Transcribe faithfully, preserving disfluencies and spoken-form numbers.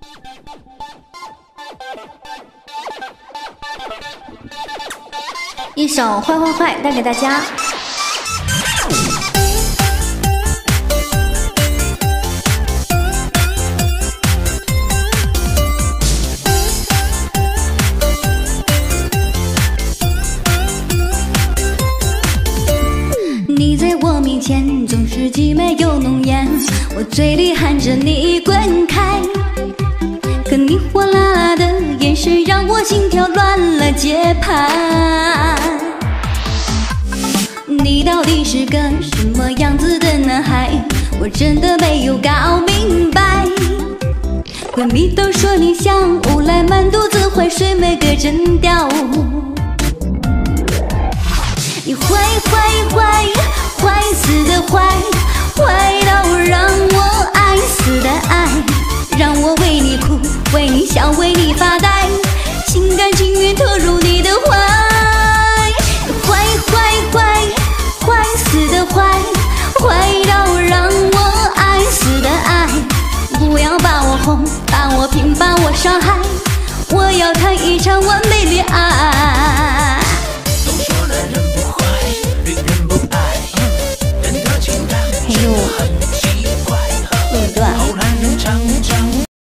一首《坏坏坏》带给大家。你在我面前总是既美又浓艳，我嘴里喊着你滚开，可你火辣辣的眼神让我心跳乱了节拍。你到底是个什么样子的男孩？我真的没有搞明白。闺蜜都说你像乌来满肚子坏水没个真调。你坏坏坏，坏死的坏，坏到让我爱死的爱，让我为你哭，为你笑，为你发呆，心甘情愿投入你的怀。坏坏坏，坏死的坏，坏到让我爱死的爱，不要把我哄，把我骗，把我伤害，我要谈一场完美恋爱。